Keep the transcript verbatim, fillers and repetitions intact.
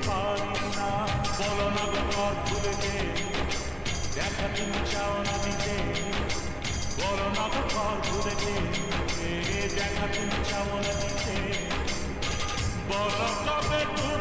পারি না। বলো না গো ঘর ভুলেতে দেখা তুমি চাও না দিতে। বলো না গো ঘর ভুলেতে দেখা তুমি চাও না দিতে। বলো কবে